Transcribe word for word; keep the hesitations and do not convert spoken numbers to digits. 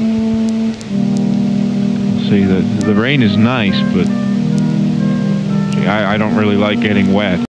See, the, the rain is nice, but I, I don't really like getting wet.